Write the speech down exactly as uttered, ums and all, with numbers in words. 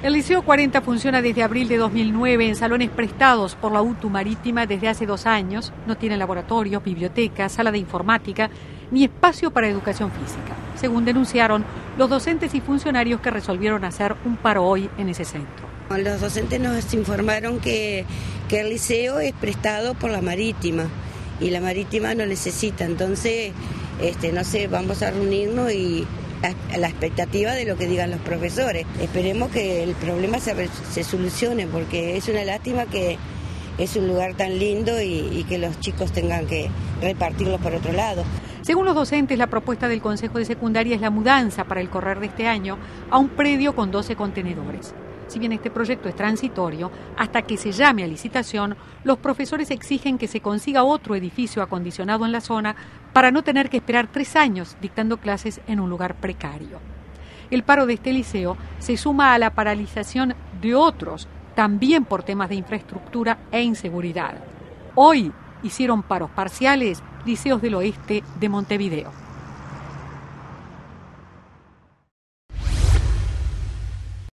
El Liceo cuarenta funciona desde abril de dos mil nueve en salones prestados por la U T U Marítima desde hace dos años. No tiene laboratorios, biblioteca, sala de informática ni espacio para educación física, según denunciaron los docentes y funcionarios que resolvieron hacer un paro hoy en ese centro. Los docentes nos informaron que, que el liceo es prestado por la Marítima y la Marítima no necesita, entonces, este, no sé, vamos a reunirnos y a la expectativa de lo que digan los profesores. Esperemos que el problema se, se solucione, porque es una lástima que es un lugar tan lindo y, y que los chicos tengan que repartirlo por otro lado. Según los docentes, la propuesta del Consejo de Secundaria es la mudanza para el correr de este año a un predio con doce contenedores. Si bien este proyecto es transitorio, hasta que se llame a licitación, los profesores exigen que se consiga otro edificio acondicionado en la zona para no tener que esperar tres años dictando clases en un lugar precario. El paro de este liceo se suma a la paralización de otros, también por temas de infraestructura e inseguridad. Hoy hicieron paros parciales liceos del oeste de Montevideo.